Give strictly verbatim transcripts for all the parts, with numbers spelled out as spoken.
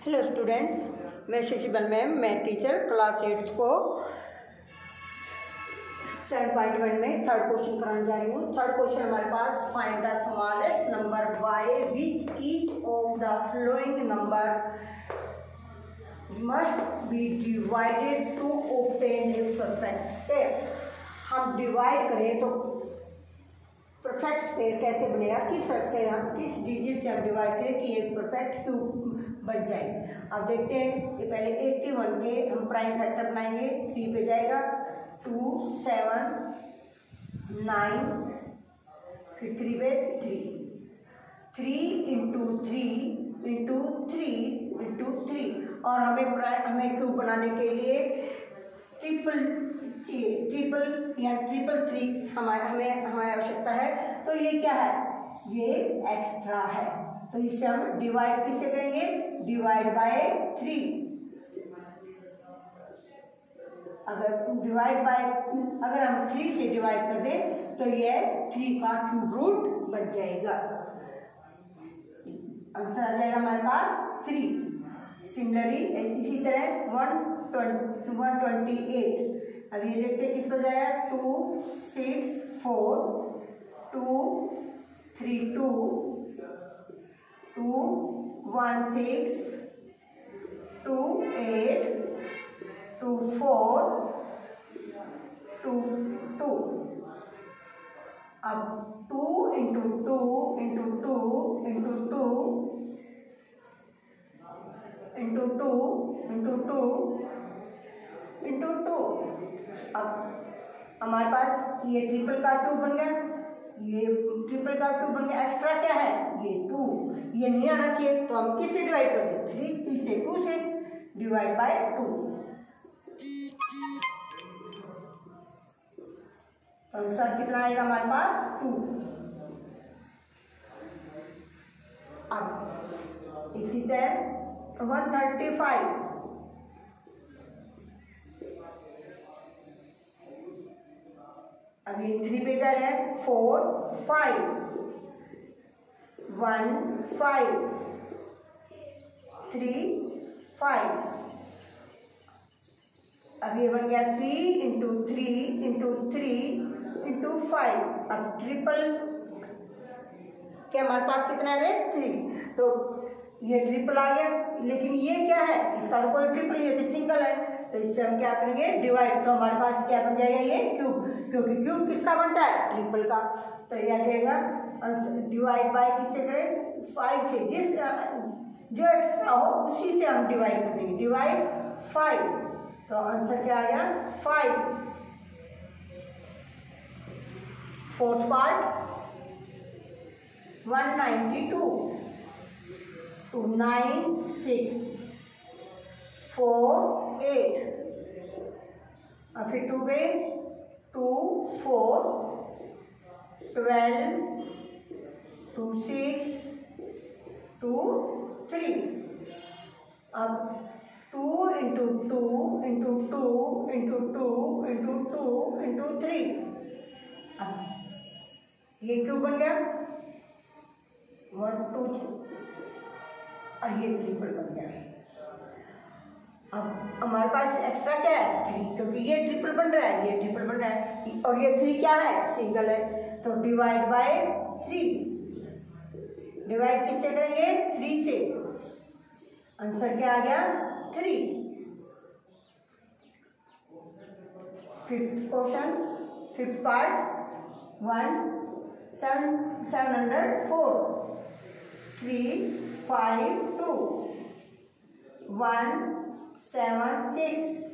Hello students, मैं Shashibal ma'am, मैं teacher class eighth को सेवन पॉइंट वन में थर्ड क्वेश्चन कराने जा रही हूँ। थर्ड क्वेश्चन हमारे पास, find the smallest number by which each of the following number must be divided to obtain a perfect square. हम डिवाइड करें तो परफेक्ट स्क्वायर कैसे बनेगा, किस से हम किस डिजिट से हम डिवाइड करें कि एक परफेक्ट क्यूब बन जाए। अब देखते हैं कि पहले इक्यासी के हम प्राइम फैक्टर बनाएंगे। थ्री पे जाएगा, टू सेवन नाइन, फिर थ्री पे three, three into three into three into three. और हमें प्राइम हमें क्यूब बनाने के लिए ट्रिपल चाहिए, ट्रिपल या ट्रिपल थ्री हमारे हमें हमारी आवश्यकता है। तो ये क्या है, ये एक्स्ट्रा है, तो इसे हम डिवाइड किससे करेंगे, डिवाइड बाय थ्री। अगर डिवाइड बाय अगर हम थ्री से डिवाइड कर दें तो ये थ्री का क्यूब रूट बन जाएगा। आंसर आ जाएगा हमारे पास थ्री। सिमिलरली इसी तरह one twenty one twenty eight. अब ये देखते हैं किस पर जाएगा, two six four two three two two one six two eight two four two two. अब two into two into two into two into two into two into two. अब हमारे पास ये ट्रिपल का क्यूब बन गया, ये ट्रिपल का cube बन गया। एक्स्ट्रा क्या है, ये टू, ये नहीं आना चाहिए, तो हम किससे डिवाइड कर दें, थ्री से टू से डिवाइड बाय टू। आंसर कितना आएगा हमारे पास, टू। अब इसी तरह वन थर्टी फाइव। अब ये थ्री पे जा रहे हैं, four five one five three five. अब ये बन गया three into three into three into five. अब ट्रिपल क्या हमारे पास कितना है, थ्री, तो ये ट्रिपल आ गया। लेकिन ये क्या है, इसका तो कोई ट्रिपल नहीं है, तो सिंगल है, तो इससे हम क्या करेंगे, डिवाइड। तो हमारे पास क्या बन जाएगा, ये क्यूब, क्योंकि क्यूब किसका बनता है, ट्रिपल का। तो ये आ जाएगा डिवाइड बाय किससे करें, फाइव से। जिस जो एक्स्ट्रा हो उसी से हम डिवाइड कर देंगे, डिवाइड फाइव। तो आंसर क्या आ गया, five. Fourth part, one ninety two, two nine six four eight. और फिर टू पे two four twelve two six two three. अब two into two into two into two into two into three. अब ये क्यों बन गया, वन टू, और ये ट्रिपल बन गया। अब हमारे पास एक्स्ट्रा क्या है, थ्री, क्योंकि ये ट्रिपल बन रहा है, ये ट्रिपल बन रहा है, और ये थ्री क्या है, सिंगल है, तो डिवाइड बाय थ्री। डिवाइड किससे करेंगे, थ्री से। आंसर क्या आ गया, three. Fifth question, fifth part, one seven seven hundred four, three five two, one seven six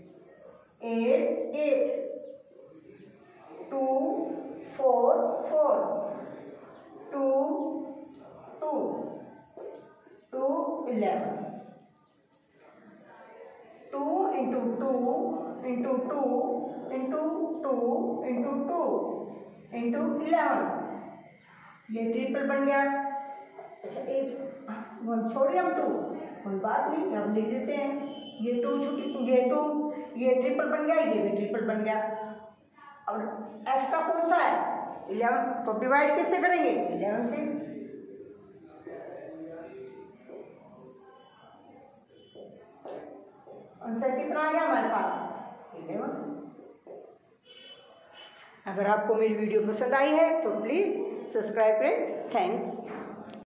eight eight, two four four, two two two eleven. Two into two into two into two into two into eleven. ये triple बन गया। अच्छा, एक छोड़िए हम to, कोई बात नहीं, हम लिख देते हैं। ये टू छुट्टी, ये टू, ये ट्रिपल बन गया, ये भी ट्रिपल बन गया। और एक्स्ट्रा कौन सा है, इलेवन, तो डिवाइड किससे करेंगे, इलेवन से। आंसर कितना आ गया हमारे पास इलेवन। अगर आपको मेरी वीडियो पसंद आई है तो प्लीज़ सब्सक्राइब करें। थैंक्स।